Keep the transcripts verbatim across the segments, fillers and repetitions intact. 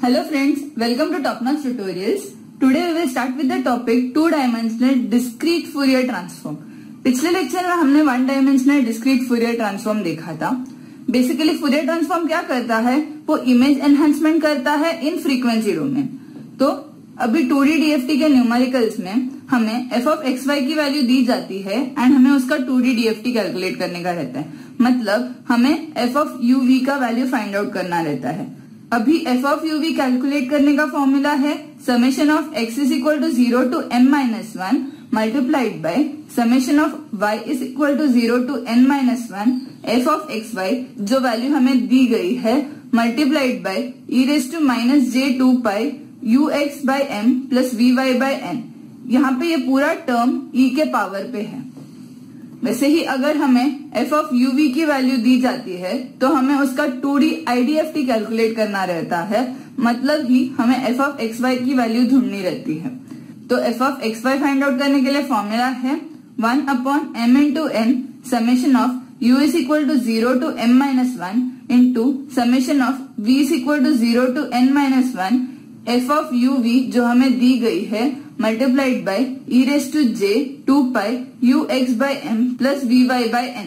Hello friends, welcome to Top Notch Tutorials. Today we will start with the topic two dimensional discrete Fourier transform. पिछले lecture में हमने one dimensional discrete Fourier transform देखा था. Basically Fourier transform क्या करता है, वो image enhancement करता है इन फ्रीक्वेंसी डोमेन. तो अभी टू डी डीएफटी के न्यूमेरिकल्स में हमें एफ ऑफ एक्स वाई की वैल्यू दी जाती है एंड हमें उसका टू डी डीएफटी कैलकुलेट करने का रहता है. मतलब हमें एफ ऑफ यू वी का वैल्यू फाइंड आउट करना रहता है. अभी F of U V calculate करने का फॉर्मूला है summation of X is equal to zero to M minus one multiplied by summation of Y is equal to zero to N minus one F of X Y जो value हमें दी गई है multiplied by E raise to minus J two pi U X by M plus V Y by N. यहाँ पे ये पूरा term ई के पावर पे है. वैसे ही अगर हमें एफ ऑफ यू वी की वैल्यू दी जाती है तो हमें उसका टू डी आईडीएफटी कैलकुलेट करना रहता है. मतलब ही हमें एफ ऑफ एक्स वाई की वैल्यू ढूंढनी रहती है. तो F of X Y find out करने के लिए फॉर्मूला है one upon M into N summation of U is equal to zero to M minus one into summation of V is equal to zero to N minus one F of U V जो हमें दी गई है multiplied by E raise to J two pi U X by M plus V Y by N.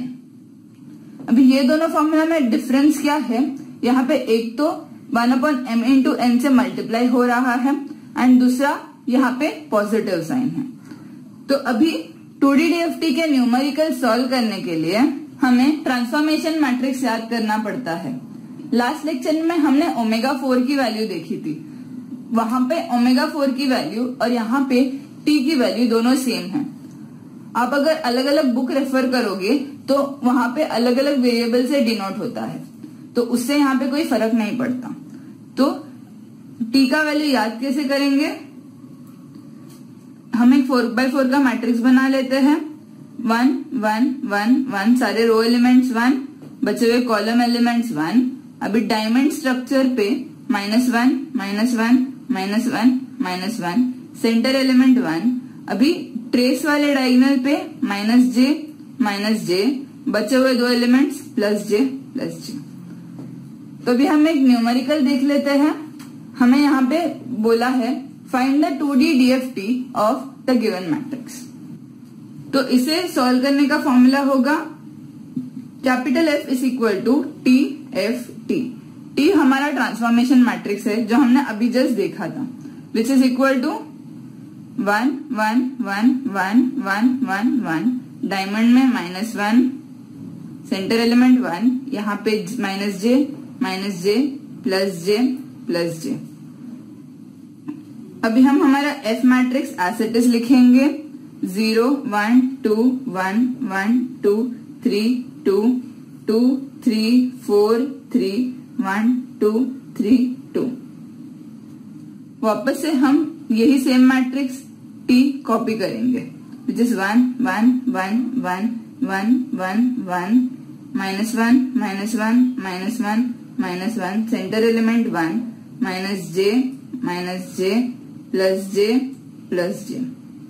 अभी ये दोनों formula में difference क्या है, यहाँ पे एक तो one upon M into N से मल्टीप्लाई हो रहा है एंड दूसरा यहाँ पे पॉजिटिव साइन है. तो अभी टू डी डीएफटी के न्यूमेरिकल सॉल्व करने के लिए हमें ट्रांसफॉर्मेशन मैट्रिक्स याद करना पड़ता है. लास्ट लेक्चर में हमने ओमेगा फोर की वैल्यू देखी थी. वहां पे ओमेगा फोर की वैल्यू और यहाँ पे टी की वैल्यू दोनों सेम है. आप अगर अलग अलग बुक रेफर करोगे तो वहां पे अलग अलग वेरिएबल से डिनोट होता है, तो उससे यहाँ पे कोई फर्क नहीं पड़ता. तो टी का वैल्यू याद कैसे करेंगे, हम एक फोर बाय फोर का मैट्रिक्स बना लेते हैं. वन वन वन वन सारे रो एलिमेंट्स वन, बचे हुए कॉलम एलिमेंट्स वन. अभी डायमंड स्ट्रक्चर पे minus one minus one minus one minus one centre element one. अभी ट्रेस वाले डायगोनल पे माइनस जे माइनस जे, बचे हुए दो elements plus J plus J. तो अभी हम एक न्यूमेरिकल देख लेते हैं. हमें यहाँ पे बोला है find the two D DFT of the given matrix. तो इसे सॉल्व करने का फॉर्मूला होगा capital F is equal to T F T. T हमारा ट्रांसफॉर्मेशन मैट्रिक्स है जो हमने अभी जस्ट देखा था, which is equal to one one one one one one one, diamond में minus one, centre element one, यहाँ पे minus J minus J plus J plus J. अभी हम हमारा F matrix as it is लिखेंगे. Zero one two one one two three two two three four three one two three two. वापस से हम यही सेम मैट्रिक्स टी कॉपी करेंगे, which is one one one one one one one minus one minus one minus one minus one, centre element one, minus J minus J plus J plus J.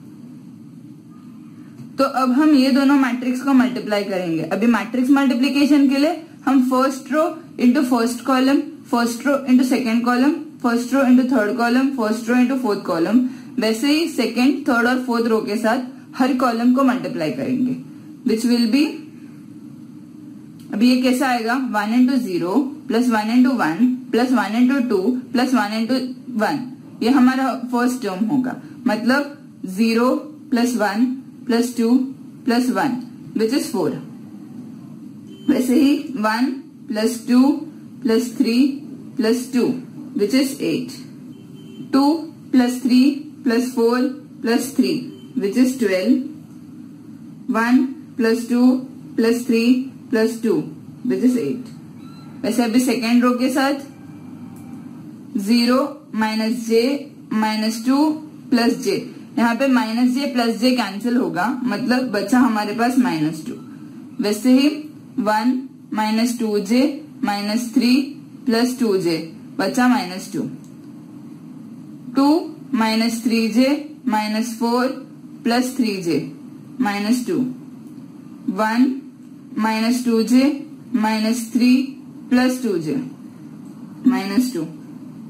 तो अब हम ये दोनों matrix को multiply करेंगे. अभी matrix multiplication के लिए हम first row into first column, first row into second column, first row into third column, first row into fourth column, वैसे ही सेकेंड थर्ड और फोर्थ रो के साथ हर कॉलम को मल्टीप्लाई करेंगे, विच विल बी. अभी ये कैसा आएगा, one into zero plus one into one plus one into two plus one into one. ये हमारा फर्स्ट टर्म होगा. मतलब zero plus one plus two plus one which is four. वैसे ही one plus two plus three plus two which is eight. Two plus three plus four plus three which is twelve. One plus two plus three plus two which is eight. वैसे अभी second row के साथ zero minus J minus two plus J, यहाँ पे minus J plus J cancel होगा, मतलब बचा हमारे पास माइनस टू. वैसे ही one minus two J minus three plus two J, बचा minus two. Two minus three J minus four plus three J minus two. One minus two J minus three plus two J minus two.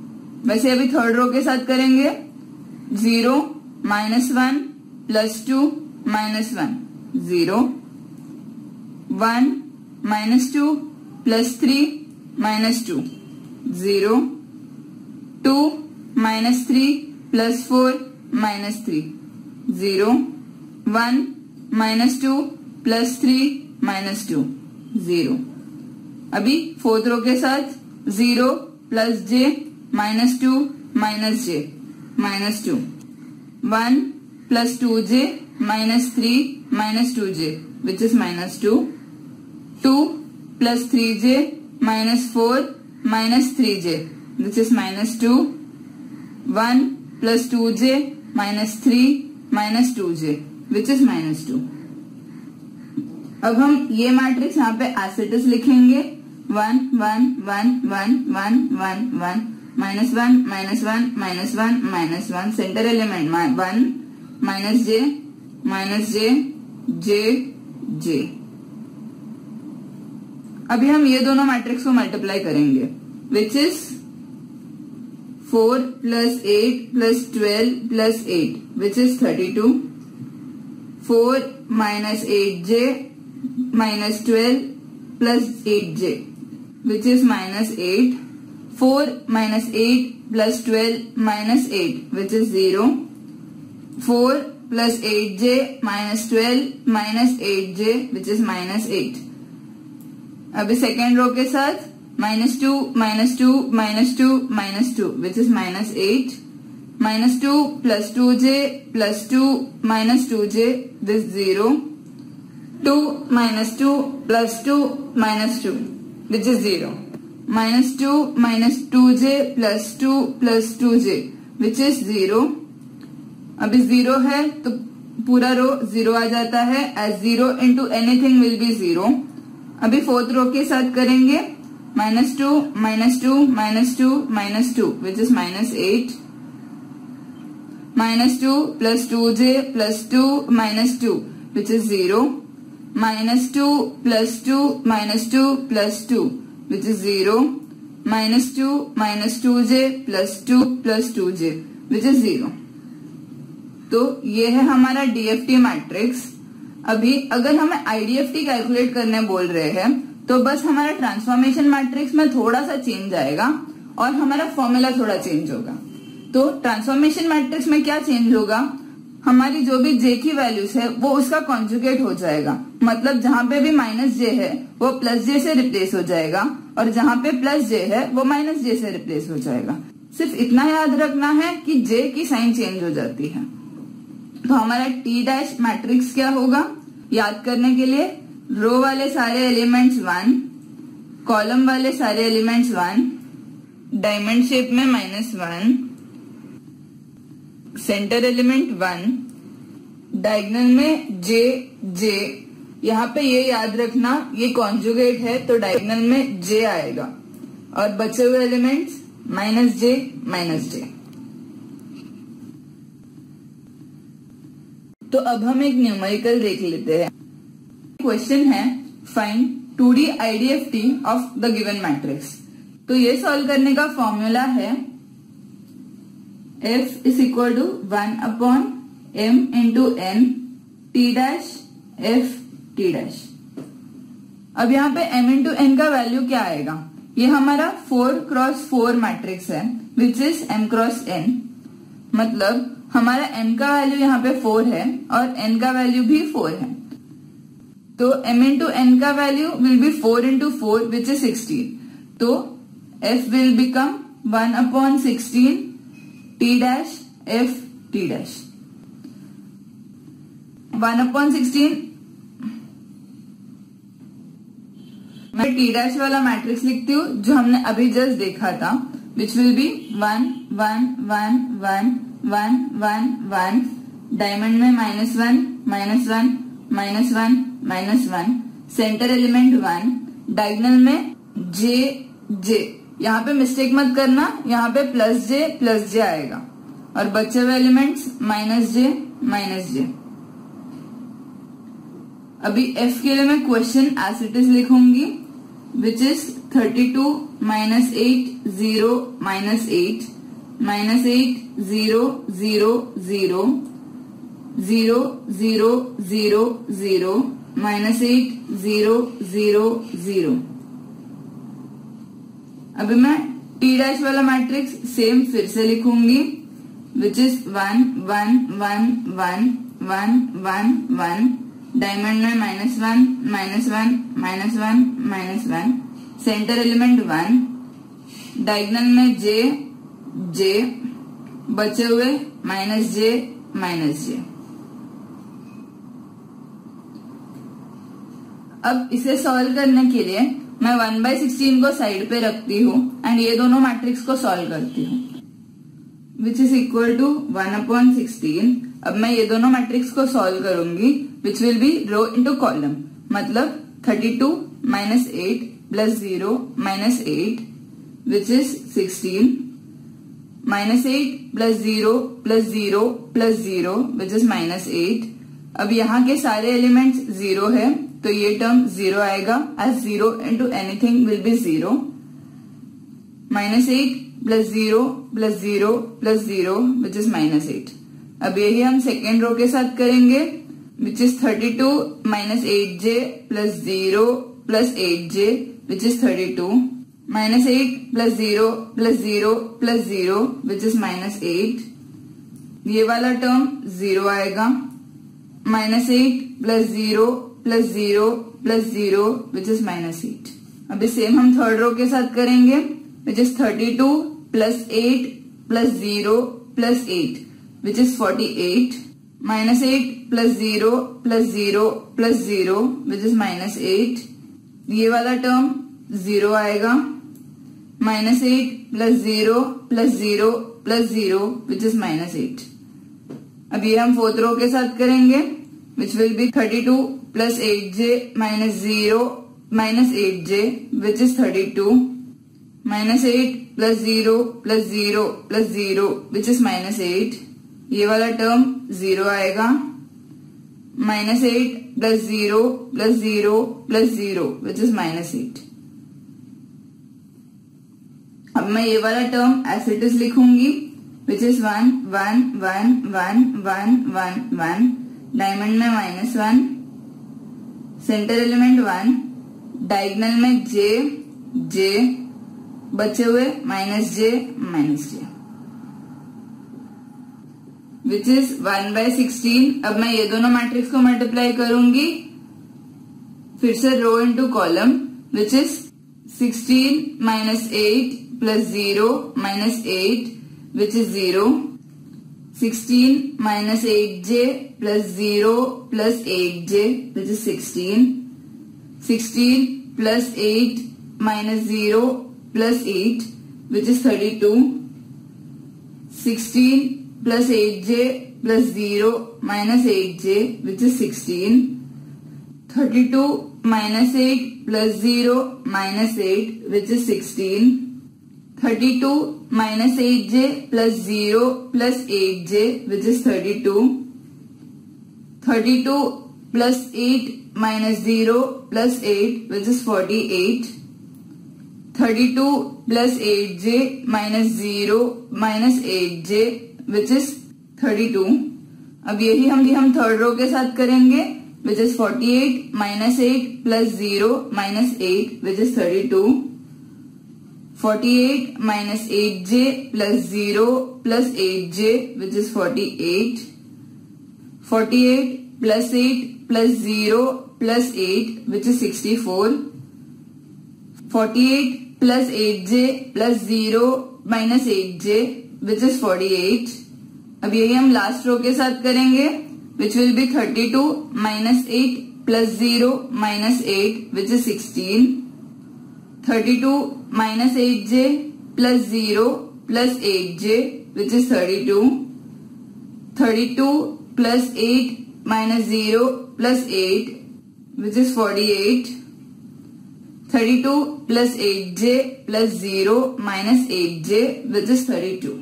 वैसे अभी third row के साथ करेंगे, zero minus one plus two minus one, zero, one minus two plus three minus two, zero, two minus three plus four minus three, zero, one minus two plus three minus two, zero. अभी fourth row के साथ zero plus J minus two minus J minus two, one plus two J minus three minus two J which is minus two, two plus three J minus four minus three J which is minus two, one plus two J minus three minus two J which is minus two. अब हम ये matrix यहाँ पे as it is लिखेंगे, one one one one one one one minus one minus one minus one minus one, centre element one minus J minus J J J. अभी हम ये दोनों मैट्रिक्स को मल्टीप्लाई करेंगे, which is four plus eight plus twelve plus eight which is thirty two, four minus eight J minus twelve plus eight J which is minus eight, four minus eight plus twelve minus eight which is zero, four plus eight J minus twelve minus eight J which is minus eight. अभी second row के साथ minus two minus two minus two minus two which is minus eight, minus two plus two J plus two minus two J this zero, two minus two plus two minus two which is zero, minus two minus two J plus two plus two J which is zero. अभी zero है तो पूरा row zero आ जाता है, as zero into anything will be zero. अभी fourth row के साथ करेंगे, minus two minus two minus two minus two which is minus eight, minus two plus two J plus two minus two which is zero, minus two plus two minus two plus two which is zero, minus two minus two J plus two plus two J which is zero. तो ये है हमारा DFT matrix. अभी अगर हमें IDFT calculate करने बोल रहे हैं तो बस हमारा ट्रांसफॉर्मेशन मैट्रिक्स में थोड़ा सा चेंज आएगा और हमारा फॉर्मूला थोड़ा चेंज होगा। तो ट्रांसफॉर्मेशन मैट्रिक्स में क्या चेंज होगा, हमारी जो भी जे की वैल्यूज है वो उसका कॉन्जुगेट हो जाएगा, मतलब जहां पे भी माइनस जे है वो प्लस जे से रिप्लेस हो जाएगा और जहां पे प्लस जे है वो माइनस जे से रिप्लेस हो जाएगा। सिर्फ इतना याद रखना है कि जे की साइन चेंज हो जाती है। तो हमारा टी डैश मैट्रिक्स क्या होगा, याद करने के लिए रो वाले सारे एलिमेंट्स वन, कॉलम वाले सारे एलिमेंट्स वन, डायमंड शेप में minus one, centre element one, diagonal में जे जे। यहाँ पे ये याद रखना ये कॉन्जुगेट है तो डायगोनल में जे आएगा और बचे हुए elements minus J minus J. तो अब हम एक न्यूमेरिकल देख लेते हैं। क्वेश्चन है find two D IDFT of the given matrix. तो ये सॉल्व करने का फॉर्मूला है F is equal to one upon M into N T dash F T dash. अब यहाँ पे m इंटू एन का वैल्यू क्या आएगा, ये हमारा फोर क्रॉस फोर मैट्रिक्स है which is m cross n, मतलब हमारा m का वैल्यू यहाँ पे फोर है और n का वैल्यू भी फोर है। तो m इंटू एन का value will be four into four which is sixteen. तो f will become one upon sixteen T dash F T dash. One upon sixteen मैं टी डैश वाला matrix लिखती हूँ जो हमने अभी जस्ट देखा था, which will be one one one one one one one, diamond में minus one minus one minus one minus one, centre element one, diagonal में जे जे। यहाँ पे मिस्टेक मत करना, यहाँ पे प्लस जे प्लस जे आएगा और बचे हुए elements minus J minus J. अभी f के लिए मैं क्वेश्चन एज इट इज लिखूंगी which is thirty two minus eight zero minus eight minus eight zero zero zero zero zero zero zero minus eight zero zero zero. अभी मैं T dash वाला matrix same फिर से लिखूंगी, which is one one one one one one one. Diamond में minus one minus one minus one minus one, centre element one, diagonal में J J, बचे हुए माइनस जे माइनस जे। अब इसे सॉल्व करने के लिए मैं वन बाई सिक्सटीन को साइड पे रखती हूँ एंड ये दोनों मैट्रिक्स को सॉल्व करती हूँ, which is equal to one upon sixteen. अब मैं ये दोनों मैट्रिक्स को सॉल्व करूंगी, which will be row into column, मतलब thirty two minus eight plus zero minus eight, which is sixteen, minus eight plus zero plus zero plus zero, which is minus eight. अब यहाँ के सारे elements zero है तो ये term zero आएगा, as zero into anything will be zero. Minus eight plus zero plus zero plus zero, which is minus eight. अब यही हम सेकेंड रो के साथ करेंगे, which is thirty two minus eight J plus zero plus eight J, which is thirty two. Minus eight plus zero plus zero plus zero, which is minus eight. ये वाला term zero आएगा। Minus eight plus zero plus zero plus zero, which is minus eight. अभी same हम third row के साथ करेंगे, which is thirty two plus eight plus zero plus eight, which is forty eight. Minus eight plus zero plus zero plus zero, which is minus eight. ये वाला term zero आएगा। Minus eight plus zero plus zero plus zero, which is minus eight. अब ये हम fourth row के साथ करेंगे, which will be thirty two plus eight J minus zero minus eight J, which is thirty two. Minus eight plus zero plus zero plus zero, which is minus eight. ये वाला term zero आएगा। Minus eight plus zero plus zero plus zero, which is minus eight. अब मैं ये वाला term as it is लिखूंगी, which is one one one one one one one. Diamond में minus one, centre element one, diagonal में J J, बचे हुए minus J minus J, which is one by sixteen. अब मैं ये दोनों matrix को मल्टीप्लाई करूंगी, फिर से row into column, which is sixteen minus eight plus zero minus eight, which is zero. Sixteen minus eight J plus zero plus eight J, which is sixteen. Sixteen plus eight minus zero plus eight, which is thirty two. Sixteen plus eight J plus zero minus eight J, which is sixteen. Thirty two minus eight plus zero minus eight, which is sixteen. Thirty two minus eight J plus zero plus eight J, which is thirty two. Thirty two plus eight minus zero plus eight, which is forty eight. Thirty two plus eight J minus zero minus eight J, which is thirty two. अब यही हम हम third row के साथ करेंगे, which is forty eight minus eight plus zero minus eight, which is thirty two. Forty eight minus eight J plus zero plus eight J, which is forty eight. Forty eight plus eight plus zero plus eight, which is sixty four. Forty eight plus eight J plus zero minus eight J, which is forty eight. अब यही हम last row के साथ करेंगे, which will be thirty two minus eight plus zero minus eight, which is sixteen. Thirty two minus eight J plus zero plus eight J, which is thirty two. Thirty two plus eight minus zero plus eight, which is forty eight. Thirty two plus eight J plus zero minus eight J, which is thirty two.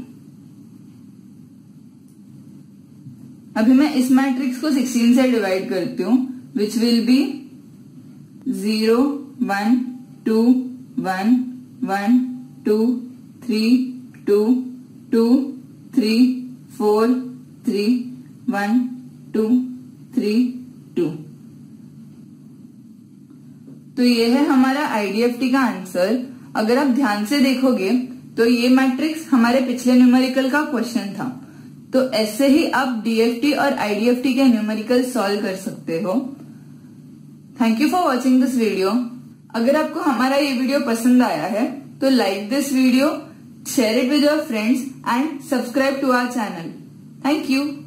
अभी मैं इस matrix को sixteen से divide करती हूँ, which will be zero one two one one two three two two three four three one two three two. तो ये है हमारा आईडीएफटी का आंसर। अगर आप ध्यान से देखोगे तो ये मैट्रिक्स हमारे पिछले न्यूमेरिकल का क्वेश्चन था। तो ऐसे ही आप डीएफटी और आईडीएफटी के न्यूमेरिकल सॉल्व कर सकते हो। Thank you for watching this video. अगर आपको हमारा ये वीडियो पसंद आया है तो like this video, share it with your friends and subscribe to our channel. Thank you.